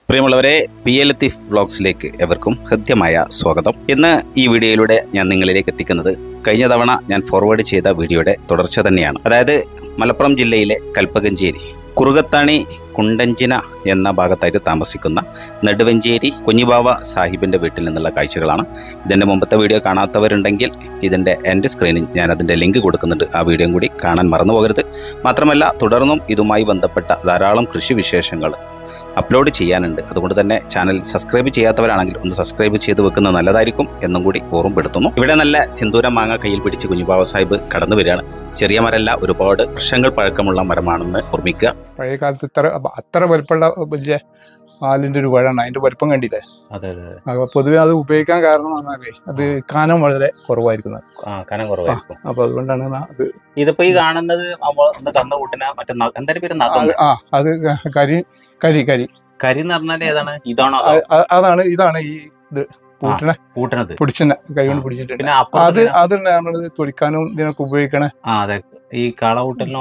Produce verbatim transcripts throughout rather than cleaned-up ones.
പ്രിയമുള്ളവരെ, P A Latheef വ്ളോഗ്സിലേക്ക് എവർക്കും ഹൃദ്യമായ സ്വാഗതം. ഇന്ന് ഈ വീഡിയോയിലൂടെ ഞാൻ നിങ്ങളിലേക്ക് എത്തിക്കുന്നത് കഴിഞ്ഞ തവണ ഞാൻ ഫോർവേഡ് ചെയ്ത വീഡിയോയുടെ തുടർച്ച തന്നെയാണ്. അതായത് മലപ്പുറം ജില്ലയിലെ കൽപ്പകഞ്ചേരി കുറുകത്താണി കുണ്ടഞ്ചിന എന്ന ഭാഗത്തായിട്ട് താമസിക്കുന്ന നെടുവഞ്ചേരി കുഞ്ഞിബാവ സാഹിബിൻ്റെ വീട്ടിൽ നിന്നുള്ള കാഴ്ചകളാണ്. ഇതിൻ്റെ മുമ്പത്തെ വീഡിയോ കാണാത്തവരുണ്ടെങ്കിൽ ഇതിൻ്റെ എൻ്റെ സ്ക്രീനിൽ ഞാൻ അതിൻ്റെ ലിങ്ക് കൊടുക്കുന്നുണ്ട്. ആ വീഡിയോയും കൂടി കാണാൻ മറന്നു പോകരുത്. മാത്രമല്ല, തുടർന്നും ഇതുമായി ബന്ധപ്പെട്ട ധാരാളം കൃഷി വിശേഷങ്ങൾ അപ്ലോഡ് ചെയ്യാനുണ്ട്. അതുകൊണ്ട് തന്നെ ചാനൽ സബ്സ്ക്രൈബ് ചെയ്യാത്തവരാണെങ്കിൽ ഒന്ന് സബ്സ്ക്രൈബ് ചെയ്ത് വെക്കുന്നത് നല്ലതായിരിക്കും എന്നും കൂടി ഓർമ്മപ്പെടുത്തുന്നു. ഇവിടെ നല്ല സിന്ദൂര മാങ്ങ കയ്യിൽ പിടിച്ച് കുഞ്ഞിബാവ സാഹിബ് കടന്നു വരികയാണ്. ചെറിയ മരമല്ല, ഒരുപാട് വർഷങ്ങൾ പഴക്കമുള്ള മരമാണെന്ന് ഓർമ്മിക്കുക. പഴയ കാലത്ത് ഇത്ര അത്ര വലിപ്പമുള്ള വലിയ ആലിൻ്റെ ഒരു വഴാണ്. അതിന്റെ വലിപ്പം കണ്ടില്ലേ? അതെ അതെ. പൊതുവെ അത് ഉപയോഗിക്കാൻ കാരണം പറഞ്ഞാലേ അത് കനം വളരെ കുറവായിരിക്കുന്നത്. കനം കുറവായിരിക്കും. അപ്പൊ അതുകൊണ്ടാണ് അത്. ഇതിപ്പോ ഈ കാണുന്നത് തന്ന കൂട്ടിന മറ്റേ എന്തായാലും പേര് ആ അത് കരി കരി കരി കരി എന്ന് പറഞ്ഞാൽ ഏതാണ്? ഇതാണോ? അതാണ് ഇതാണ് ഈ ഇത് കൂട്ടിനെ കൂട്ടണത് പിടിച്ചിനെ കൈ കൊണ്ട് പിടിച്ചിട്ടുണ്ട്. അത് അത് നമ്മള് തൊളിക്കാനും ഇതിനൊക്കെ ഉപയോഗിക്കണേ. ആ അതെ, ഈ കാളകൂട്ടലിനോ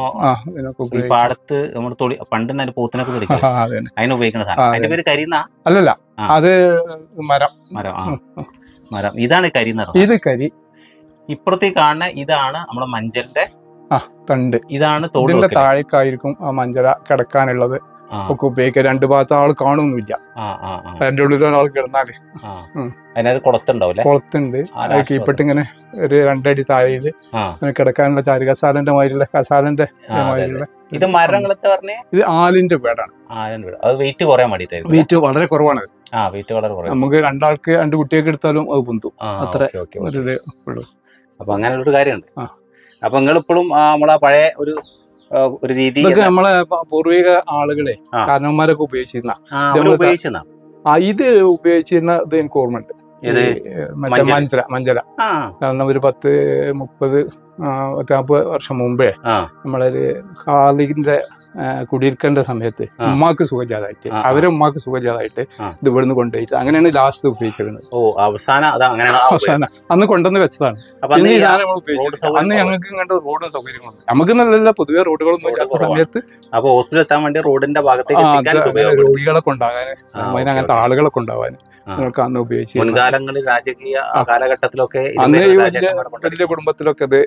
പാടത്ത് നമ്മൾ തൊളി പണ്ട് പോത്തിനൊക്കെ തൊളിക്കും, അതിന് ഉപയോഗിക്കണ സാധനം. അതിന്റെ പേര് കരിന്ന അല്ലല്ല, അത് മരം മരം ആ മരം. ഇതാണ് കരി എന്ന് പറഞ്ഞത്. ഇത് കരി. ഇപ്പുറത്തേക്ക് കാണുന്ന ഇതാണ് നമ്മുടെ മഞ്ചലിന്റെ ആ തണ്ട്. ഇതാണ് തോടിന്റെ താഴേക്കായിരിക്കും ആ മഞ്ചല കിടക്കാനുള്ളത് ഒക്കെ ഉപയോഗിക്കുക. രണ്ടു ഭാഗത്ത് ആള് കാണുന്നില്ല. അതിന്റെ ഉള്ളിൽ ഒരാൾ കിടന്നാല് അതിനകത്ത് കുളത്തുണ്ടാവില്ല. കുളത്തുണ്ട്. കീപ്പിട്ട് ഇങ്ങനെ ഒരു രണ്ടടി താഴെയില് കിടക്കാനുള്ള ചാരി കസാലന്റെ മാതിരിയുള്ള കസാലന്റെ മാതിരിയുള്ള. ഇത് മരങ്ങളത്തെ പറഞ്ഞ ഇത് ആലിന്റെ വീടാണ്. വെയിറ്റ് കുറയാൻ വേണ്ടി. വെയിറ്റ് വളരെ കുറവാണ്. നമുക്ക് രണ്ടാൾക്ക് രണ്ട് കുട്ടിയൊക്കെ എടുത്താലും അത് പൊന്തും. അത്ര ഒരു ഇതേ ഉള്ളൂ. അപ്പൊ അങ്ങനെയുള്ളൊരു കാര്യമുണ്ട്. അപ്പൊ നിങ്ങൾ ഇപ്പോഴും നമ്മളെ പഴയ ഒരു ഒരു രീതി നമ്മളെ പൂർവിക ആളുകളെ കാരണവന്മാരൊക്കെ ഉപയോഗിച്ചിരുന്ന ഉപയോഗിച്ചിരുന്ന ഇത് ഉപയോഗിച്ചിരുന്ന ഇത് എനിക്ക് ഓർമ്മയുണ്ട്. മറ്റേ മഞ്ചല മഞ്ചല കാരണം ഒരു പത്ത് മുപ്പത് നാൽപ്പത് വർഷം മുമ്പേ നമ്മളൊരു ഖാലിന്റെ കുടിയിരിക്കേണ്ട സമയത്ത് ഉമ്മാക്ക് സുഖജാതായിട്ട് അവരെ ഉമ്മാക്ക് സുഖജാതായിട്ട് ഇത് ഇവിടുന്ന് കൊണ്ടുപോയിട്ട് അങ്ങനെയാണ് ലാസ്റ്റ് ഉപയോഗിച്ചിരുന്നത്. ഓ അവസാനം അവസാനം അന്ന് കൊണ്ടുവന്ന് വെച്ചതാണ്. പിന്നെ ഈ സാധനം നമ്മൾ ഉപയോഗിച്ചത് അന്ന് ഞങ്ങൾക്ക് കണ്ട റോഡും സൗകര്യങ്ങളും നമുക്ക് നല്ല പൊതുവെ റോഡുകളൊന്നും ഇല്ലാത്ത സമയത്ത് അപ്പൊ ഹോസ്പിറ്റലിൽ എത്താൻ വേണ്ടി റോഡിന്റെ ഭാഗത്തേക്ക് രോഗികളൊക്കെ ഉണ്ടാകാൻ അങ്ങനത്തെ ആളുകളൊക്കെ ഉണ്ടാവാൻ നിങ്ങൾക്ക് അന്ന് ഉപയോഗിച്ചു. മുൻകാലങ്ങളിൽ രാജകീയ കാലഘട്ടത്തിലൊക്കെ അന്ന് ഈ വലിയ വലിയ കുടുംബത്തിലൊക്കെ ഇത്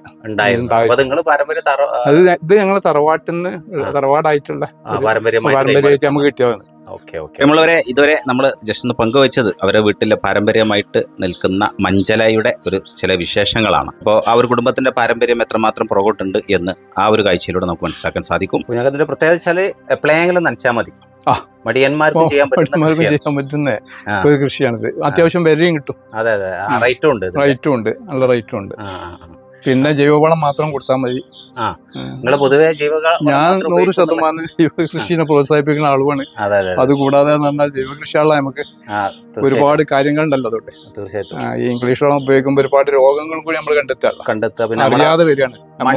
അത് ഇത് ഞങ്ങള് തറവാട്ടിന്ന് തറവാടായിട്ടുള്ള പാരമ്പര്യമായിട്ട് നമുക്ക് കിട്ടിയതാണ്. നമ്മളവരെ ഇതുവരെ നമ്മൾ ജസ്റ്റ് ഒന്ന് പങ്കുവെച്ചത് അവരുടെ വീട്ടിലെ പാരമ്പര്യമായിട്ട് നിൽക്കുന്ന മഞ്ചലയുടെ ഒരു ചില വിശേഷങ്ങളാണ്. അപ്പോൾ ആ ഒരു കുടുംബത്തിന്റെ പാരമ്പര്യം എത്രമാത്രം പുറകോട്ടുണ്ട് എന്ന് ആ ഒരു കാഴ്ചയിലൂടെ നമുക്ക് മനസ്സിലാക്കാൻ സാധിക്കും. കുഞ്ഞാക്കത്തിന്റെ പ്രത്യേകത വെച്ചാല് എപ്പോഴെങ്കിലും നനച്ചാൽ മതി. മടിയന്മാർക്ക് ചെയ്യാൻ പറ്റുന്ന ഒരു കൃഷിയാണിത്. അത്യാവശ്യം വിലയും കിട്ടും. അതെ അതെ, റേറ്റും ഉണ്ട് റേറ്റും ഉണ്ട് നല്ല റേറ്റും ഉണ്ട്. പിന്നെ ജൈവവളം മാത്രം കൊടുത്താൽ മതി. പൊതുവെ ജൈവ ഞാൻ നൂറ് ശതമാനം ജൈവ കൃഷിനെ പ്രോത്സാഹിപ്പിക്കുന്ന ആളുമാണ്. അതുകൂടാതെ ജൈവ കൃഷിയുള്ള നമുക്ക് ഒരുപാട് കാര്യങ്ങളുണ്ടല്ലോ. അതുകൊണ്ട് തീർച്ചയായിട്ടും ഈ ഇംഗ്ലീഷ് വളം ഉപയോഗിക്കുമ്പോൾ ഒരുപാട് രോഗങ്ങൾ കൂടി നമ്മൾ കണ്ടെത്തുക കണ്ടെത്തുക അറിയാതെ വരികയാണ്.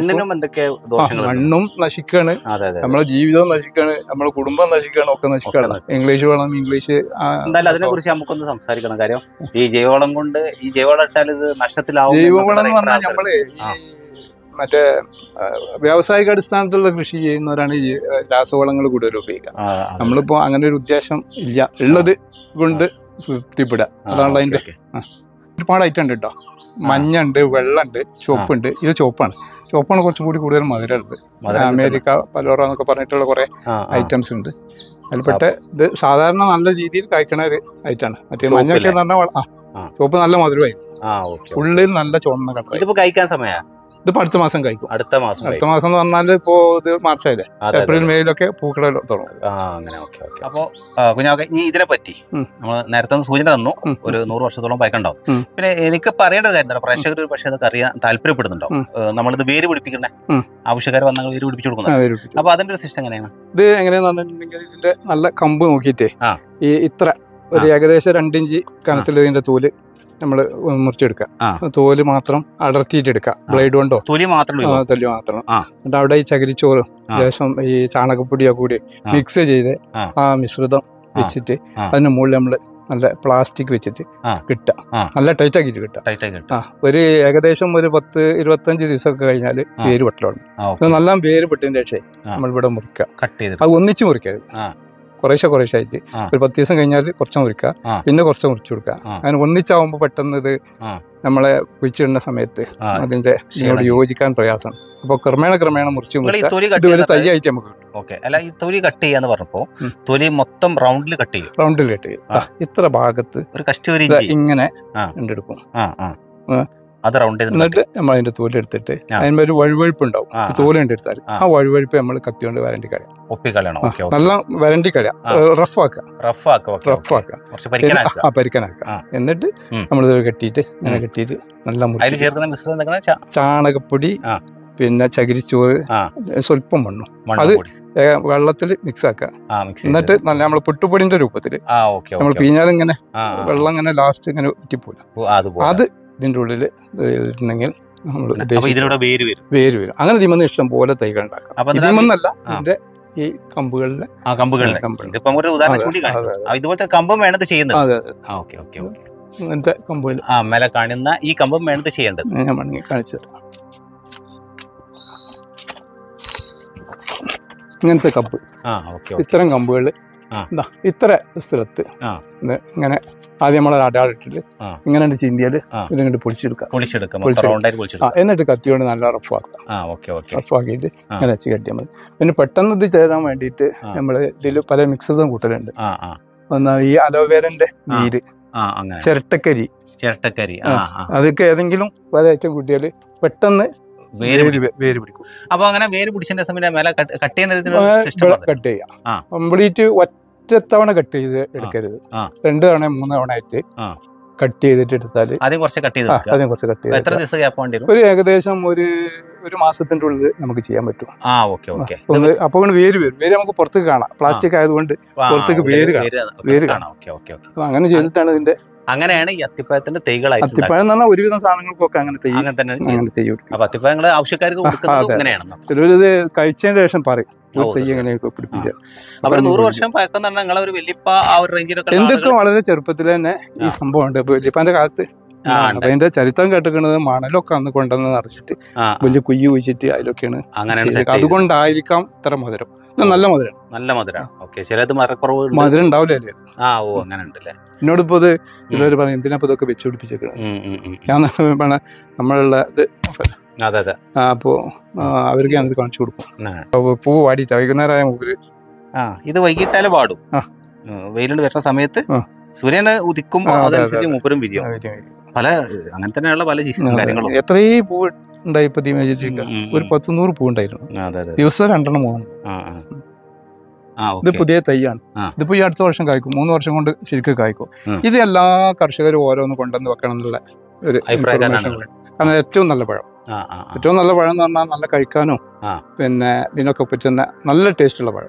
മണ്ണും നശിക്കാണ്, നമ്മളെ ജീവിതവും നശിക്കാണ്, നമ്മളെ കുടുംബം നശിക്കാണ്, ഒക്കെ നശിക്കാണ്. ഇംഗ്ലീഷ് വളം ഇംഗ്ലീഷ് എന്തായാലും അതിനെ കുറിച്ച് നമുക്കൊന്ന് സംസാരിക്കണം. കാര്യം ഈ ജൈവവളം കൊണ്ട് ഈ ജൈവവളം ഇട്ടാൽ ഇത് നഷ്ടത്തിലാവും. ജൈവവളം എന്ന് പറഞ്ഞാൽ നമ്മള് മറ്റേ വ്യാവസായിക അടിസ്ഥാനത്തിലുള്ള കൃഷി ചെയ്യുന്നവരാണ് ഈ രാസവളങ്ങൾ കൂടുതൽ ഉപയോഗിക്കുക. നമ്മളിപ്പോ അങ്ങനെ ഒരു ഉദ്ദേശം ഇല്ല, ഉള്ളത് കൊണ്ട് തൃപ്തിപ്പെടുക. അതാണ് അതിന്റെ. ഒരുപാട് ഐറ്റം ഉണ്ട് കേട്ടോ. മഞ്ഞുണ്ട്, വെള്ളമുണ്ട്, ചുവപ്പുണ്ട്. ഇത് ചുവപ്പാണ്. ചുവപ്പാണ് കുറച്ചും കൂടി കൂടുതൽ മധുരമുള്ളത്. അമേരിക്ക പലോറ എന്നൊക്കെ പറഞ്ഞിട്ടുള്ള കുറെ ഐറ്റംസ് ഉണ്ട്. അതിൽപ്പെട്ട ഇത് സാധാരണ നല്ല രീതിയിൽ കഴിക്കണ ഒരു ഐറ്റാണ്. മറ്റേ മഞ്ഞൊക്കെ എന്ന് പറഞ്ഞാൽ ആ ചുവപ്പ് നല്ല മധുരമായി, ഉള്ളിൽ നല്ല ചുവന്ന കളർ. ഇതിപ്പോ കഴിക്കാൻ സമയ ഇതിപ്പോ അടുത്ത മാസം കഴിക്കും. അടുത്ത മാസം അടുത്ത മാസം എന്ന് പറഞ്ഞാല് ഇപ്പോ ഇത് മാർച്ചായില്ലേ, ഏപ്രിൽ മെയിലൊക്കെ പൂക്കള തുടങ്ങും. അപ്പൊ കുഞ്ഞാക്കെ ഇനി ഇതിനെ പറ്റി നമ്മൾ നേരത്തെ സൂചന തന്നു, ഒരു നൂറ് വർഷത്തോളം പഴക്കമുണ്ടാവും. പിന്നെ എനിക്ക് പറയേണ്ട കാര്യം പ്രേക്ഷകർ പക്ഷെ അതൊക്കെ അറിയാൻ താല്പര്യപ്പെടുന്നുണ്ടാവും. നമ്മളിത് വേര് പിടിപ്പിക്കണ്ടേ, ആവശ്യക്കാർ വന്നാൽ വേര് പിടിപ്പിച്ചു കൊടുക്കുന്നത്. അപ്പൊ അതിന്റെ ഒരു സിസ്റ്റം എങ്ങനെയാണ്? ഇത് എങ്ങനെയാന്ന് പറഞ്ഞിട്ടുണ്ടെങ്കിൽ ഇതിന്റെ നല്ല കമ്പ് നോക്കിയിട്ടേ ഈ ഇത്ര ഒരു ഏകദേശം രണ്ടിഞ്ച് കനത്തിൽ ഇതിന്റെ തോല് നമ്മൾ മുറിച്ചെടുക്കുക. തോല് മാത്രം അടർത്തിയിട്ട് എടുക്കുക ബ്ലേഡ് കൊണ്ടോ. തൊലി മാത്രം തൊലി മാത്രം എന്നിട്ട് അവിടെ ഈ ചകിരിച്ചോറും ശേഷം ഈ ചാണകപ്പൊടിയോ കൂടി മിക്സ് ചെയ്ത് ആ മിശ്രിതം വെച്ചിട്ട് അതിന് മുകളിൽ നമ്മള് നല്ല പ്ലാസ്റ്റിക് വെച്ചിട്ട് കിട്ടുക, നല്ല ടൈറ്റ് ആക്കിയിട്ട് കിട്ടുക. ആ ഒരു ഏകദേശം ഒരു പത്ത് ഇരുപത്തഞ്ച് ദിവസമൊക്കെ കഴിഞ്ഞാല് വേര് പൊട്ടലാണ്. നല്ല വേര് പൊട്ടിന്റെ ശേഷം നമ്മളിവിടെ മുറിക്കുക. അത് ഒന്നിച്ച് മുറിക്കരുത്, കുറേശ്ശെ കുറേശ്ശെ ആയിട്ട് ഒരു പത്ത് ദിവസം കഴിഞ്ഞാൽ കുറച്ച് മുറിക്കുക, പിന്നെ കുറച്ച് മുറിച്ചു കൊടുക്കുക. അങ്ങനെ ഒന്നിച്ചാവുമ്പോൾ പെട്ടെന്ന് ഇത് നമ്മളെ കുഴിച്ചിടുന്ന സമയത്ത് അതിന്റെ ഇതിനോട് യോജിക്കാൻ പ്രയാസമാണ്. അപ്പോൾ ക്രമേണ ക്രമേണ മുറിച്ച് ഇതുവരെ തയ്യായിട്ട് നമുക്ക് കിട്ടും. ഓക്കെ. അല്ല, ഈ തൊലി കട്ട് ചെയ്യാന്ന് പറഞ്ഞപ്പോ തൊലി മൊത്തം റൗണ്ടിൽ കട്ട് ചെയ്യും? റൗണ്ടിൽ കട്ട് ചെയ്യും. ഇത്ര ഭാഗത്ത് ഒരു കഷ്ടി ഇങ്ങനെ ഉണ്ടെടുക്കും. അത് റൗണ്ട് എന്നിട്ട് നമ്മൾ അതിന്റെ തോല് എടുത്തിട്ട് അതിന് ഒരു വഴുവഴുപ്പ് ഉണ്ടാവും. തോല് കണ്ടെടുത്താൽ ആ വഴുവഴുപ്പ് നമ്മൾ കത്തി കൊണ്ട് വരണ്ടി കളയാം. ഒപ്പിക്കളയണം. നല്ല വരണ്ടി കളയാം, റഫാക്കാം റഫാക്കാം ആ പരിക്കനാക്കാം. എന്നിട്ട് നമ്മളിത് കെട്ടിയിട്ട് ഇങ്ങനെ കെട്ടിയിട്ട് നല്ല ചാണകപ്പൊടി, പിന്നെ ചകിരിച്ചോറ്, സ്വല്പം മണ്ണും അത് വെള്ളത്തിൽ മിക്സ് ആക്കുക. എന്നിട്ട് നല്ല നമ്മൾ പുട്ടുപൊടിന്റെ രൂപത്തിൽ നമ്മൾ പിഴിഞ്ഞാലിങ്ങനെ വെള്ളം ഇങ്ങനെ ലാസ്റ്റ് ഇങ്ങനെ ഉറ്റിപ്പോല അത് ഇതിൻ്റെ ഉള്ളിൽ ഇട്ടുണ്ടെങ്കിൽ നമ്മൾ വേര് വരും. അങ്ങനെ ഇതിമെന്ന് ഇഷ്ടം പോലെ തൈകൾ ഉണ്ടാക്കാം. ഇതിമെന്നല്ല, ഇതിന്റെ ഈ കമ്പുകളിലെ ഇങ്ങനത്തെ കമ്പുകൾ കാണുന്ന ഈ കമ്പം വേണത് ചെയ്യേണ്ടത് ഞാൻ വേണമെങ്കിൽ കാണിച്ചു തരാം. ഇങ്ങനത്തെ കമ്പ്, ഇത്തരം കമ്പുകൾ ഇത്ര സ്ഥലത്ത് ഇങ്ങനെ ആദ്യം നമ്മളെ അടയാളിട്ടിട്ട് ഇങ്ങനെ ചിന്തിയാൽ ഇതിങ്ങോട്ട് പൊളിച്ചെടുക്കാം. എന്നിട്ട് കത്തിയോണ്ട് നല്ല റഫാക്കാം. റഫാക്കിയിട്ട് ഇങ്ങനെ വെച്ച് കെട്ടിയാൽ മതി. പിന്നെ പെട്ടെന്ന് ഇത് ചേരാൻ വേണ്ടിയിട്ട് നമ്മൾ ഇതിൽ പല മിക്സറും കൂട്ടലുണ്ട്. ഒന്നാ ഈ അലോവേരന്റെ നീര്, ചിരട്ടക്കരി ചിരട്ടക്കരി അതൊക്കെ ഏതെങ്കിലും പല ഐറ്റം കൂട്ടിയാൽ പെട്ടെന്ന് വേര് വേര് പിടിക്കും. അപ്പൊ അങ്ങനെ വേര് പിടിച്ചതിന്റെ സമയം മേലെ കട്ട് കട്ട് ചെയ്യാം. കംപ്ലീറ്റ് ഒറ്റത്തവണ കട്ട് ചെയ്ത് എടുക്കരുത്. രണ്ട് തവണ മൂന്ന് തവണ ആയിട്ട് കട്ട് ചെയ്തിട്ട് എടുത്താല് ആദ്യം കുറച്ച് കട്ട് ചെയ്ത് ആദ്യം കുറച്ച് കട്ട് ചെയ്ത് എത്ര ദിവസം ഗ്യാപ്പ് വേണ്ടി വരും? ഒരു ഏകദേശം ഒരു ഒരു മാസത്തിന്റെ ഉള്ളിൽ നമുക്ക് ചെയ്യാൻ പറ്റും. ആ ഓക്കെ ഓക്കെ. അപ്പൊ വേര് വരും. വേര് നമുക്ക് പുറത്തേക്ക് കാണാം. പ്ലാസ്റ്റിക് ആയതുകൊണ്ട് പുറത്തേക്ക് വേര് കാണാം. വേര് കാണാം. അങ്ങനെ ചെയ്തിട്ടാണ് ഇതിന്റെ അങ്ങനെയാണ് ഈ അത്തിപ്പഴത്തിന്റെ തൈകളായിട്ട്. അത്തിപ്പഴം എന്ന് പറഞ്ഞാൽ ഒരുവിധം സാധനങ്ങൾക്കൊക്കെ അങ്ങനെ അങ്ങനെ തന്നെ അപ്പൊ അത്തിപ്പഴങ്ങൾ ആവശ്യക്കാർക്ക് ചിലവരിത് കഴിച്ചതിന് ശേഷം പറയും പിടിപ്പിച്ചത്. അവർ നൂറ് വർഷം പഴക്കം തന്നെ നിങ്ങളെ ഒരു വല്യപ്പ ആ ഒരു റേഞ്ചിലൊക്കെ എന്തൊക്കെ വളരെ ചെറുപ്പത്തിൽ തന്നെ ഈ സംഭവം ഉണ്ട്. ഇപ്പൊ വല്യപ്പാന്റെ കാലത്ത് അതിന്റെ ചരിത്രം കേട്ടിരിക്കുന്നത് മണലൊക്കെ അന്ന് കൊണ്ടുവന്ന് നിറച്ചിട്ട് വലിയ കുയ്യ് കുഴിച്ചിട്ട് അതിലൊക്കെയാണ്. അതുകൊണ്ടായിരിക്കാം ഇത്ര മധുരം. നല്ല മധുരം നല്ല മധുരം. ഓക്കെ. ചിലത് മരക്കുറവ് മധുരം ഉണ്ടാവില്ലേ? ആ ഓ അങ്ങനെ ഉണ്ടല്ലേ. എന്നോടിപ്പോ ഇത് ചിലവര് പറയും എന്തിനാ ഇതൊക്കെ വെച്ച് പിടിപ്പിച്ചേക്കണം. ഞാൻ നമ്മളുള്ള ഇത് അതെ അതെ അപ്പോ അവർക്ക് ഞാനിത് കാണിച്ചു കൊടുക്കും. പൂ വാടിയിട്ട് വൈകുന്നേരമായ മൂപ്പര് ആ ഇത് വൈകിട്ടാലും പാടും. വെയിലുണ്ട് വരുന്ന സമയത്ത് സൂര്യന് ഉദിക്കുമ്പോ അതനുസരിച്ച് മൂപ്പരും വിരിയും. പല അങ്ങനെ തന്നെയുള്ള പല കാര്യങ്ങളും. എത്രയും പൂ ഉണ്ടായി ഇപ്പൊ തീമേജിട്ട് ഒരു പത്ത് നൂറ് പൂ ഉണ്ടായിരുന്നു. ദിവസം രണ്ടെണ്ണം മൂന്ന്. ഇത് പുതിയ തൈയാണ്. ഇതിപ്പോ ഈ അടുത്ത വർഷം കായ്ക്കും. മൂന്ന് വർഷം കൊണ്ട് ശരിക്കും കായ്ക്കും. ഇത് എല്ലാ കർഷകരും ഓരോന്ന് കൊണ്ടുവന്ന് വെക്കണം എന്നുള്ള ഒരു ഇൻഫർമേഷൻ. കാരണം ഏറ്റവും നല്ല പഴം ഏറ്റവും നല്ല പഴം എന്ന് പറഞ്ഞാൽ നല്ല കഴിക്കാനും പിന്നെ ഇതിനൊക്കെ പറ്റുന്ന നല്ല ടേസ്റ്റുള്ള പഴം.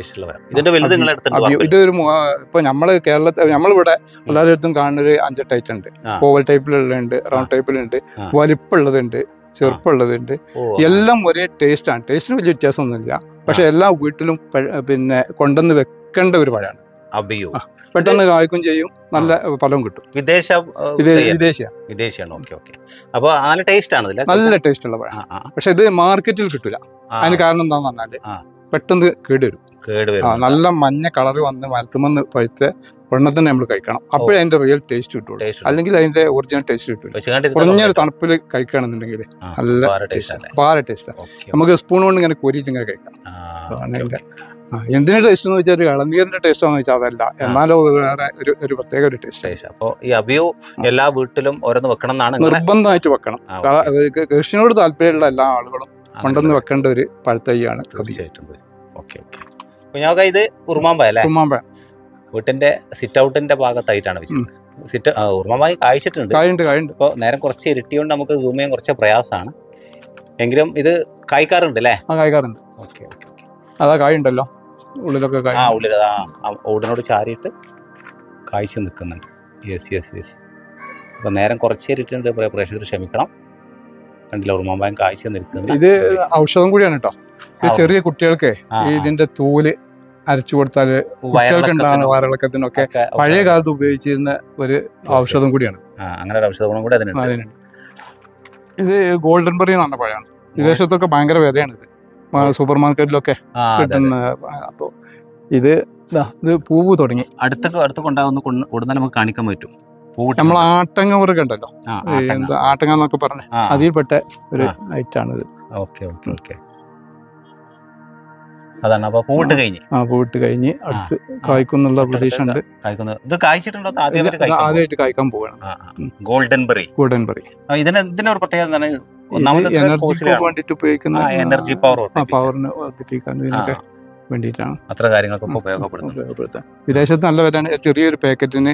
ഇത് ഒരു ഇപ്പൊ നമ്മള് കേരളത്തിൽ നമ്മളിവിടെ എല്ലായിടത്തും കാണുന്ന ഒരു അഞ്ചെട്ട് ഐറ്റം ഉണ്ട്. ഓവൽ ടൈപ്പിലുള്ളതുണ്ട്, റൗണ്ട് ടൈപ്പിലുണ്ട്, വലിപ്പുള്ളതുണ്ട്, ചെറുപ്പുള്ളതുണ്ട്. എല്ലാം ഒരേ ടേസ്റ്റ് ആണ്. ടേസ്റ്റിന് വലിയ വ്യത്യാസമൊന്നുമില്ല. പക്ഷെ എല്ലാ വീട്ടിലും പിന്നെ കൊണ്ടുവന്ന് വെക്കേണ്ട ഒരു പഴമാണ്. പെട്ടെന്ന് കായ്ക്കും ചെയ്യും, നല്ല ഫലം കിട്ടും. വിദേശ വിദേശിയാണ് വിദേശിയാണ് ഓക്കെ ഓക്കെ. അപ്പൊ നല്ല ടേസ്റ്റ് ആണ്, നല്ല ടേസ്റ്റ് ഉള്ള പഴം. പക്ഷെ ഇത് മാർക്കറ്റിൽ കിട്ടൂല. അതിന് കാരണം എന്താന്ന് പറഞ്ഞാല് പെട്ടെന്ന് കേടുവരും. നല്ല മഞ്ഞ കളർ വന്ന് മരത്തുമെന്ന് പഴുത്ത ഒരെണ്ണത്തിന് നമ്മൾ കഴിക്കണം. അപ്പോഴേ അതിന്റെ റിയൽ ടേസ്റ്റ് കിട്ടുള്ളൂ. അല്ലെങ്കിൽ അതിന്റെ ഒറിജിനൽ ടേസ്റ്റ് കിട്ടൂല. കുറഞ്ഞൊരു തണുപ്പിൽ കഴിക്കുകയാണെന്നുണ്ടെങ്കിൽ നല്ല പാര ടേസ്റ്റ്. നമുക്ക് സ്പൂൺ കൊണ്ട് ഇങ്ങനെ കോരിയിട്ട് ഇങ്ങനെ കഴിക്കാം. അതാണ് അതിന്റെ എന്തിന്റെ ടേസ്റ്റ് എന്ന് വെച്ചാൽ ഇളനീരിന്റെ ടേസ്റ്റ് ആണെന്ന് വെച്ചാൽ അതല്ല, എന്നാലോ വേറെ ഒരു ഒരു പ്രത്യേക ഒരു ടേസ്റ്റ്. അപ്പോൾ ഈ അബിയോ എല്ലാ വീട്ടിലും ഓരോന്ന് വെക്കണം എന്നാണ്, നിർബന്ധമായിട്ട് വെക്കണം. കൃഷിനോട് താല്പര്യമുള്ള എല്ലാ ആളുകളും കൊണ്ടുവന്ന് വെക്കേണ്ട ഒരു പഴത്തൈയാണ്. Okay okay. അപ്പൊ ഞാൻ ഇത് ഉറുമാമ്പായ അല്ലേ? ഉറുമാമ്പായ വീട്ടിന്റെ സിറ്റ് ഔട്ടിന്റെ ഭാഗത്തായിട്ടാണ് വെച്ചത്. സിറ്റ് ഉറുമാമ്പായി കായ്ച്ചിട്ടുണ്ട്. കായുണ്ട് കായുണ്ട്. ഇപ്പോൾ നേരം കുറച്ച് ഇരട്ടിയോണ്ട് നമുക്ക് സൂം ചെയ്യാൻ കുറച്ച് പ്രയാസമാണ്. എങ്കിലും ഇത് കായ്ക്കാറുണ്ട് അല്ലേ? ആ കായ്ക്കാറുണ്ട്. Okay okay okay. അതാ കായുണ്ടല്ലോ ഉള്ളിലൊക്കെ. ആ ഉള്ളിൽ ആ ഓടിനോട് ചാരിയിട്ട് കായ്ച്ച് നിൽക്കുന്നുണ്ട്. Yes yes yes. അപ്പോൾ നേരം കുറച്ച് ഇരട്ടിയുണ്ട്, പ്രേക്ഷകർ ക്ഷമിക്കണം. കണ്ടില്ല, ഉറുമാമ്പായം കായ്ച്ച് നിൽക്കുന്നത്. ഇത് ഔഷധം കൂടിയാണ് കേട്ടോ. ചെറിയ കുട്ടികൾക്ക് ഇതിന്റെ തോല് അരച്ചു കൊടുത്താല് കുട്ടികൾക്ക് ഉണ്ടാകുന്ന വയറിളക്കത്തിനൊക്കെ പഴയ കാലത്ത് ഉപയോഗിച്ചിരുന്ന ഒരു ഔഷധം കൂടിയാണ്. അങ്ങനെ ഒരു ഔഷധ ഗുണം കൂടി അതിനുണ്ട്. ഇത് ഗോൾഡൻ ബെറി എന്ന് പറഞ്ഞ പഴമാണ്. വിദേശത്തൊക്കെ ഭയങ്കര വിലയാണ് ഇത്, സൂപ്പർ മാർക്കറ്റിലൊക്കെ കിട്ടുന്ന. അപ്പോൾ ഇത് ഇത് പൂവ് തുടങ്ങി. അടുത്തൊക്കെ അടുത്ത് കൊണ്ടാവുന്ന കൂടുതൽ നമുക്ക് കാണിക്കാൻ പറ്റും. നമ്മൾ ആട്ടങ്ങ മുറുക ഉണ്ടല്ലോ, എന്താ ആട്ടങ്ങ എന്നൊക്കെ പറഞ്ഞ അതിൽപ്പെട്ട ഒരു ഐറ്റാണിത്. ഓക്കെ ഓക്കെ ഓക്കെ അതാണ്. അപ്പൊ പൂവിട്ട് കഴിഞ്ഞ് ആ പൂവിട്ട് കഴിഞ്ഞ് അടുത്ത് കായ്ക്കുന്നുള്ള പ്രതീക്ഷ ഉണ്ട്. ഇത് കായ്ച്ചിട്ടുണ്ടോ? ആദ്യമായിട്ട് കായ്ക്കാൻ പോവാണ്. Golden berry. ഗോൾഡൻ ബെറി ഇതിന് ഇതിനൊരു പ്രത്യേകത എന്താണ്? എനർജിക്ക് വേണ്ടിട്ട് ഉപയോഗിക്കുന്ന എനർജി പവർ പവറിന് വർദ്ധിപ്പിക്കാൻ ഇതിനൊക്കെ വേണ്ടിയിട്ടാണ്. അത്ര കാര്യങ്ങൾക്കൊക്കെ ഉപയോഗപ്പെടുത്തുന്നത്. വിദേശത്ത് നല്ല വിലയാണ്. ചെറിയൊരു പാക്കറ്റിന്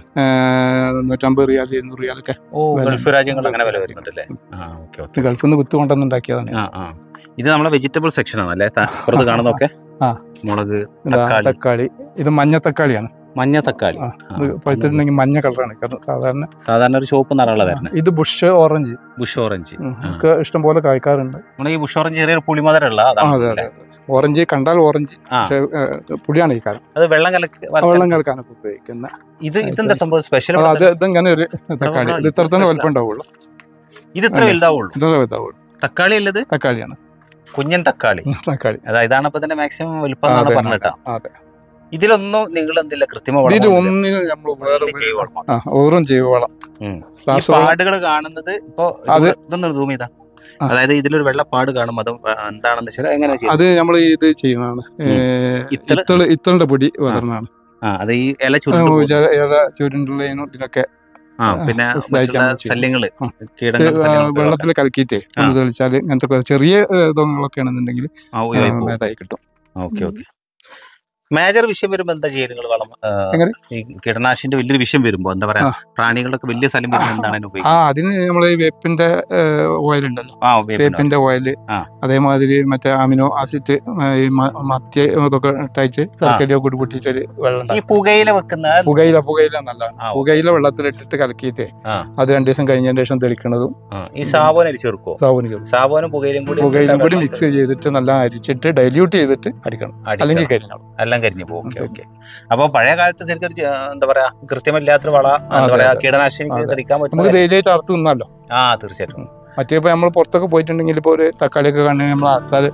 നൂറ്റമ്പത് റിയാൽ ഇരുന്നൂറ് റിയാലൊക്കെ ഗൾഫ് രാജ്യങ്ങൾ അങ്ങനെ വില വരുന്നുണ്ടല്ലേ? ഗൾഫിൽ നിന്ന് വിത്ത് കൊണ്ടുവന്നുണ്ടാക്കിയതാണ്. ഇത് നമ്മളെ വെജിറ്റബിൾ സെക്ഷൻ ആണ് അല്ലേ? പുറത്ത് കാണുന്നതൊക്കെ മുളക്, തക്കാളി. ഇത് മഞ്ഞ തക്കാളിയാണ്. മഞ്ഞ തക്കാളി പഴുത്തിട്ടുണ്ടെങ്കിൽ മഞ്ഞ കളറാണ്. സാധാരണ സാധാരണ ഒരു ചുവപ്പ് നിറമുള്ള വരുന്നത്. ഇത് ബുഷ് ഓറഞ്ച്. ബുഷ് ഓറഞ്ച് ഇഷ്ടം പോലെ കായ്ക്കാറുണ്ട്. ഈ ബുഷ് ഓറഞ്ച് ചെറിയൊരു പുളിമധുരമുള്ള ഓറഞ്ച് കണ്ടാൽ ഓറഞ്ച്, പുളിയാണ് ഈ കാലം. അത് വെള്ളം കലക്കി വെള്ളം കലക്കാനൊക്കെ ഉപയോഗിക്കുന്ന. ഇത് ഇതെന്താ സംഭവം സ്പെഷ്യൽ? അത് ഇങ്ങനെ ഒരു തക്കാളി. ഇത് ഇത്ര തന്നെ വലിപ്പം ഉണ്ടാവുള്ളൂ. ഇത് ഇത്ര വലുതാവുള്ളൂ. ഇത്ര വലുതാവുള്ളൂ. തക്കാളി അല്ലത്? തക്കാളിയാണ്. കുഞ്ഞൻ തക്കാളി. തക്കാളി അതായത് ഇതാണ് ഇപ്പൊ ഇതിന്റെ മാക്സിമം വലുപ്പം എന്നാണ് പറഞ്ഞിട്ടാ. ഇതിലൊന്നും നിങ്ങൾ എന്തില്ല കൃത്രിമ ഒന്നിനും നമ്മൾ ഓറും ജൈവവളം. പാടുകൾ കാണുന്നത് ഇപ്പൊ ഇതൊന്നും സൂം ചെയ്താ, അതായത് ഇതിലൊരു വെള്ളപ്പാട് കാണും. അത് എന്താണെന്ന് വെച്ചാൽ എങ്ങനെ അത് നമ്മൾ ഇത് ചെയ്യുന്നതാണ്. ഇത്തള് ഇത്തളിന്റെ പൊടി വളർന്നാണ്. അത് ഈ ഇല ഇല ചുരുണ്ടുള്ളതിനും ഇതിനൊക്കെ. പിന്നെ ശല്യങ്ങള് വെള്ളത്തിൽ കലക്കിയിട്ടേ ഒന്ന് തെളിച്ചാല് ഇങ്ങനത്തെ ചെറിയ ഇതൊക്കെ ആണെന്നുണ്ടെങ്കിൽ ഇതായി കിട്ടും. Okay okay. മേജർ വിഷയം വരുമ്പോ എന്താ ചെയ്യുന്നത്? വളം ഈ കീടനാശിന്റെ വലിയൊരു വിഷയം വരുമ്പോ എന്താ പറയാ, പ്രാണികളൊക്കെ വലിയ സ്ഥലം വരുമ്പോൾ എന്താണ് ഉപയോഗിക്കുന്നത്? ആ അതിന് നമ്മള് ഈ വേപ്പിന്റെ ഓയിൽ ഉണ്ടല്ലോ, വേപ്പിന്റെ ഓയില്, അതേമാതിരി മറ്റേ അമിനോ ആസിഡ്, മത്യ ഇതൊക്കെ ഇട്ടായിട്ട് ശർക്കരയോ കൂടി കൂട്ടിയിട്ട് വെള്ളം. ഈ പുകയില വെക്കുന്ന പുകയില പുകയില നല്ലതാണ്. പുകയില വെള്ളത്തിലിട്ടിട്ട് കലക്കിയിട്ട് അത് രണ്ടു ദിവസം കഴിഞ്ഞതിന് ശേഷം തെളിക്കുന്നതും. ഈ സാബോൻ അരിച്ചെടുക്കും. സാബോന് സാബോനും പുകയിലും കൂടി പുകയിലും കൂടി മിക്സ് ചെയ്തിട്ട് നല്ല അരിച്ചിട്ട് ഡൈല്യൂട്ട് ചെയ്തിട്ട് അടിക്കണം, അല്ലെങ്കിൽ കരിഞ്ഞോളും. എല്ലാം കരിഞ്ഞു പോകും. Okay okay. അപ്പൊ പഴയ കാലത്ത് ശരിക്കും എന്താ പറയാ കൃത്യമല്ലാത്തൊരു വള എന്താ പറയാ കീടനാശിനി തെളിക്കാൻ പറ്റും. നമുക്ക് ധൈര്യമായിട്ട് അറുത്ത് തിന്നാലോ. ആ തീർച്ചയായിട്ടും. മറ്റേ ഇപ്പൊ നമ്മൾ പുറത്തൊക്കെ പോയിട്ടുണ്ടെങ്കിൽ ഇപ്പൊ ഒരു തക്കാളിയൊക്കെ കണ്ടെങ്കിൽ നമ്മൾ അറുത്താൽ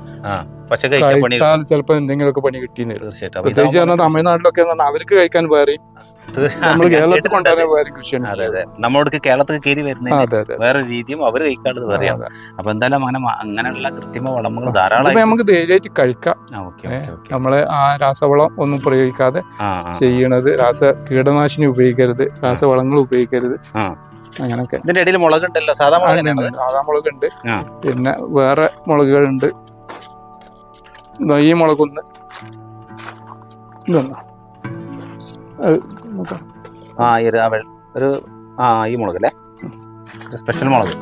ചിലപ്പോ എന്തെങ്കിലുമൊക്കെ പണി കിട്ടിയെന്ന് വരും. പ്രത്യേകിച്ച് പറഞ്ഞാൽ തമിഴ്നാട്ടിലൊക്കെ അവർക്ക് കഴിക്കാൻ വേറെയും നമ്മൾ കേരളത്തിൽ കൊണ്ടുവരാൻ വേറെ കൃഷിയാണ്. അതെ അതെ. നമ്മളോട് കേരളത്തിൽ കയറി വരുന്ന വേറെ രീതിയും അവർ കഴിക്കാനുള്ളത് വേറെയാണ്. അപ്പൊ എന്തായാലും അങ്ങനെ അങ്ങനെയുള്ള കൃത്രിമ വളങ്ങൾ ധാരാളം നമുക്ക് ധൈര്യമായിട്ട് കഴിക്കാം. നമ്മളെ ആ രാസവളം ഒന്നും പ്രയോഗിക്കാതെ ചെയ്യണത്. രാസ കീടനാശിനി ഉപയോഗിക്കരുത്, രാസവളങ്ങൾ ഉപയോഗിക്കരുത്. അങ്ങനൊക്കെ. ഇതിന്റെ ഇടയിൽ മുളകുണ്ടല്ലോ, സാധാ മുളക്. സാധാ മുളകുണ്ട്, പിന്നെ വേറെ മുളകുകളുണ്ട്. ഈ മുളകൊന്ന് ആ ഒരു ആ ഈ മുളക് അല്ലേ, സ്പെഷ്യൽ മുളക്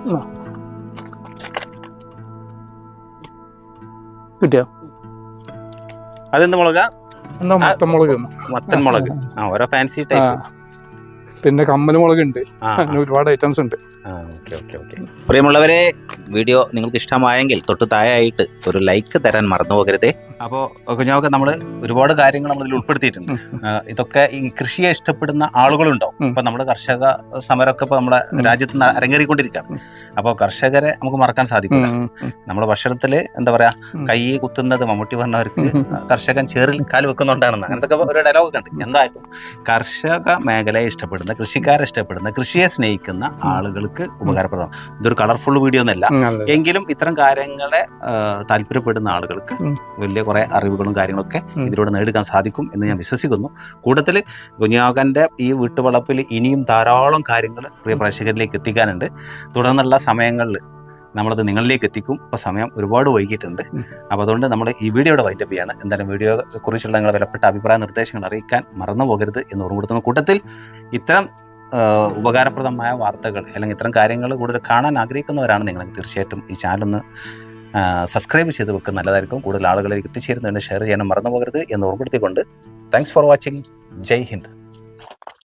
കിട്ടിയോ? അതെന്ത് മുളകാ? മത്തൻ മുളക്. മത്തൻ മുളക്. ആ ഓരോ ഫാൻസി ടൈപ്പ്. പിന്നെ കമ്മൽ മുളകുണ്ട്. അങ്ങനെ ഒരുപാട് ഐറ്റംസ് ഉണ്ട്. പ്രിയമുള്ളവരെ, വീഡിയോ നിങ്ങൾക്ക് ഇഷ്ടമായെങ്കിൽ തൊട്ട് താഴെയായിട്ട് ഒരു ലൈക്ക് തരാൻ മറന്നു പോകരുതേ. അപ്പോൾ കുഞ്ഞാവൊക്കെ നമ്മൾ ഒരുപാട് കാര്യങ്ങൾ നമ്മൾ ഇതിൽ ഉൾപ്പെടുത്തിയിട്ടുണ്ട്. ഇതൊക്കെ ഈ കൃഷിയെ ഇഷ്ടപ്പെടുന്ന ആളുകളുണ്ടാവും. ഇപ്പൊ നമ്മുടെ കർഷക സമരമൊക്കെ ഇപ്പൊ നമ്മുടെ രാജ്യത്ത് അരങ്ങേറിക്കൊണ്ടിരിക്കുകയാണ്. അപ്പോൾ കർഷകരെ നമുക്ക് മറക്കാൻ സാധിക്കില്ല. നമ്മുടെ ഭക്ഷണത്തില് എന്താ പറയാ കൈ കുത്തുന്നത് മമ്മൂട്ടി പറഞ്ഞവർക്ക് കർഷകൻ ചേറിൽ കാല് വെക്കുന്നുണ്ടാണെന്ന് അങ്ങനത്തെ ഒരു ഡയലോഗ് ഉണ്ട്. എന്തായാലും കർഷക മേഖലയെ ഇഷ്ടപ്പെടുന്ന, കൃഷിക്കാരെ ഇഷ്ടപ്പെടുന്ന, കൃഷിയെ സ്നേഹിക്കുന്ന ആളുകൾക്ക് ഉപകാരപ്രദം. ഇതൊരു കളർഫുൾ വീഡിയോ ഒന്നല്ല, എങ്കിലും ഇത്തരം കാര്യങ്ങളെ താല്പര്യപ്പെടുന്ന ആളുകൾക്ക് വലിയ കുറെ അറിവുകളും കാര്യങ്ങളൊക്കെ ഇതിലൂടെ നേടിക്കാൻ സാധിക്കും എന്ന് ഞാൻ വിശ്വസിക്കുന്നു. കൂട്ടത്തിൽ കുഞ്ഞാവകന്റെ ഈ വീട്ടുവളപ്പിൽ ഇനിയും ധാരാളം കാര്യങ്ങൾ പ്രിയ പ്രേക്ഷകരിലേക്ക് എത്തിക്കാനുണ്ട്. തുടർന്നുള്ള സമയങ്ങളിൽ നമ്മളത് നിങ്ങളിലേക്ക് എത്തിക്കും. ഇപ്പോൾ സമയം ഒരുപാട് വൈകിട്ടുണ്ട്. അപ്പോൾ അതുകൊണ്ട് നമ്മൾ ഈ വീഡിയോയുടെ വൈൻഡപ്പ് ചെയ്യാണ്. എന്തായാലും വീഡിയോയെ കുറിച്ചുള്ള നിങ്ങളുടെ വിലപ്പെട്ട അഭിപ്രായ നിർദ്ദേശങ്ങൾ അറിയിക്കാൻ മറന്നു പോകരുത് എന്ന് ഓർമ്മപ്പെടുത്തുന്ന കൂട്ടത്തിൽ ഇത്തരം ഉപകാരപ്രദമായ വാർത്തകൾ അല്ലെങ്കിൽ ഇത്തരം കാര്യങ്ങൾ കൂടുതൽ കാണാൻ ആഗ്രഹിക്കുന്നവരാണ് നിങ്ങൾ, തീർച്ചയായിട്ടും ഈ ചാനലൊന്ന് സബ്സ്ക്രൈബ് ചെയ്ത് വെക്കുക നല്ലതായിരിക്കും. കൂടുതൽ ആളുകളിലേക്ക് എത്തിച്ചേരുന്നതിന് ഷെയർ ചെയ്യാനും മറന്നു പോകരുത് എന്ന് ഓർമ്മപ്പെടുത്തിക്കൊണ്ട് thanks for watching. Jai Hind.